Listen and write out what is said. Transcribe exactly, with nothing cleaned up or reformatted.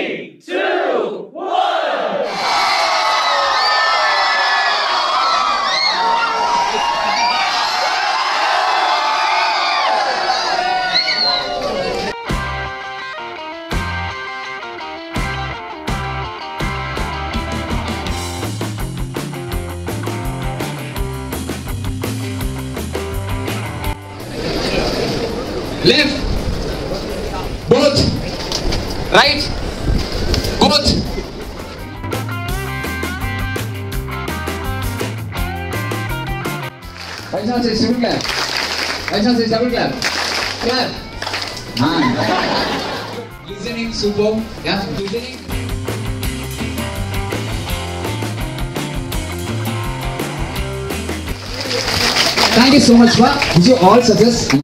Three, two, one. Left, both, right, both. Right hand says double clap. Right hand says double clap. Clap. Ah. Listening, super. Yeah, listening. Thank you so much, Ma. Did you all suggest?